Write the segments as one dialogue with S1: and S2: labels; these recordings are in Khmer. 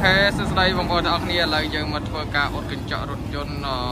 S1: សួស្តីបងប្អូនទាំងអស់គ្នាឥឡូវយើងមកធ្វើការអ៊ុតកញ្ចក់រថយន្ត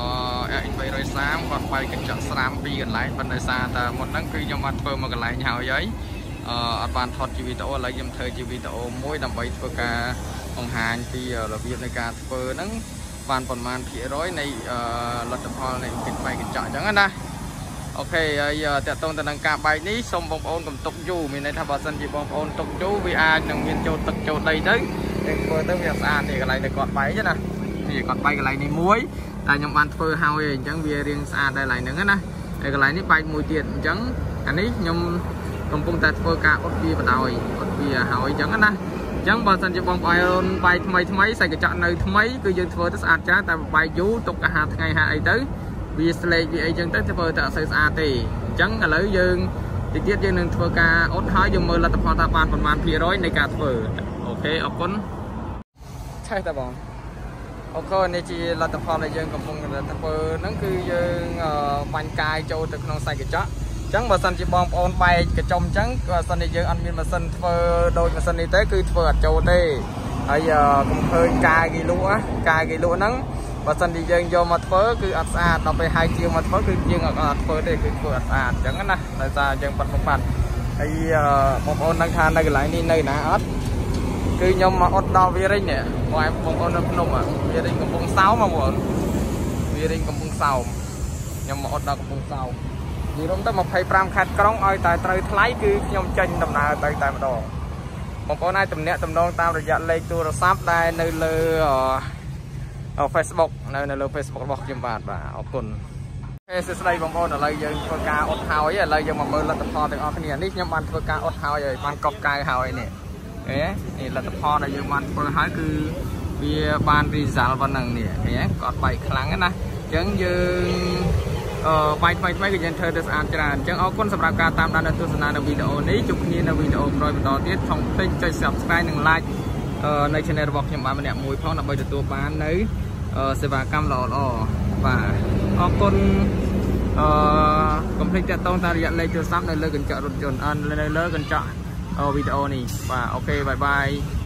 S1: X330 គាត់បែកកញ្ចក់ស្រាមពីកន្លែងប៉ុន្តែសារតែមុនហ្នឹងគឺខ្ញុំបានធ្វើមកកន្លែងហើយអត់បានថតជាវីដេអូឥឡូវខ្ញុំធ្វើជាវីដេអូមួយដើម្បីធ្វើការបង្ហាញពីរបៀបនៃការធ្វើហ្នឹងបានប្រមាណភាគរយនៃលទ្ធផលនៃកិច្ចបែកកញ្ចក់អញ្ចឹងណាអូខេហើយតើតើទៅនឹងការបែកនេះសូមបងប្អូនកុំទុកយូរមានន័យថាបើសិនជាបងប្អូនទុកយូរវាអាចនឹងមានចូលទឹកចូលដីទៅយើងធ្វើទៅវាស្អាតនេះកន្លែងដែលគាត់បែកណានេះគាត់បែកកន្លែងនេះមួយតែខ្ញុំបានធ្វើហើយអញ្ចឹងវារៀងស្អាតដែរកន្លែងហ្នឹងណាហើយកន្លែងនេះបែកមួយទៀតអញ្ចឹងអានេះខ្ញុំកំពុងតែធ្វើការអ៊ុតវាបដ ாய் អ៊ុតវាហើយអញ្ចឹងណាអញ្ចឹងបើសិនជាបងប្អូនបែកថ្មីសាច់កញ្ចក់នៅថ្មីគឺយើងធ្វើទៅស្អាតច្រើនតែបែកយូរទុកកា5ថ្ងៃហាអីទៅវាស្លេកវាអីចឹងទៅធ្វើទៅអត់សូវស្អាតទេអញ្ចឹងឥឡូវយើងតិចទៀតយើងនឹងធ្វើការអ៊ុតហើយយើងមើលលទ្ធផលថាបានប្រមាណភាគរយនៃការធ្វើអូខេអរគុណឆេះតើបងអូខេនេះជាលទ្ធផលដែលយើងកំពុងតែធ្វើហ្នឹងគឺយើងបាញ់កាយចូលទៅក្នុងសាច់កញ្ចក់អញ្ចឹងបើសិនជាបងប្អូនបែកកញ្ចុំអញ្ចឹងបើសិនជាយើងអត់មានម៉ាស៊ីនធ្វើដូចម៉ាស៊ីននេះទេគឺធ្វើអត់ចូលទេហើយកុំឃើញកាយគេលក់ហ្នឹងបើសិនជាយើងយកមកធ្វើគឺអត់ស្អាតដល់ពេលហើយជាងមកធ្វើគឺយើងអត់ធ្វើទេគឺធ្វើអត់ស្អាតអញ្ចឹងណាដោយសារយើងបាត់ហើយបងប្អូនដឹងថានៅកន្លែងនេះនៅណាអត់គឺខ្ញុំមកអត់ដល់វារិញនេះបងប្អូននៅភ្នំវារិញកំពង់សោមបងប្អូនវារិញកំពង់សោមខ្ញុំមកអត់ដល់កំពង់សោមនិយាយរួមទៅ25ខេត្តក្រុងឲ្យតែត្រូវថ្លៃគឺខ្ញុំចេញដំណើរទៅតែម្ដងបងប្អូនអាចទំនាក់ទំនងតាមរយៈលេខទូរស័ព្ទដែលនៅលើFacebook នៅលើ Facebook របស់ខ្ញុំបាទអរគុណសួស្តីបងប្អូនឥឡូវយើងធ្វើការអ៊ុតហើយឥឡូវយើងមកមើលលទ្ធផលទាំងអស់គ្នានេះខ្ញុំបានធ្វើការអ៊ុតហើយបានកប់កៅហើយនេះនេះលទ្ធផលដែលយើងបានធ្វើហើយគឺវាបាន result ប៉ុណ្ណឹងនេះឃើញគាត់បែកខ្លាំងណាអញ្ចឹងយើងបែកថ្មីគឺយើងធ្វើទៅស្អាតច្រើនអញ្ចឹងអរគុណសម្រាប់ការតាមដាននិងទស្សនានៅវីដេអូនេះជួបគ្នានៅវីដេអូក្រោយបន្តទៀតកុំភ្លេចចុច Subscribe និង Like នៅ Channel របស់ខ្ញុំបានម្នាក់មួយផងដើម្បីទទួលបាននៅសេវាកម្មល្អបាទអរគុណកុំភ្លេចតាក់ទងតាមរយៈលេខទូរស័ព្ទនៅលើកញ្ចក់រថយន្តនៅលើកញ្ចក់វីដេអូនេះបាទអូខេបាយបាយ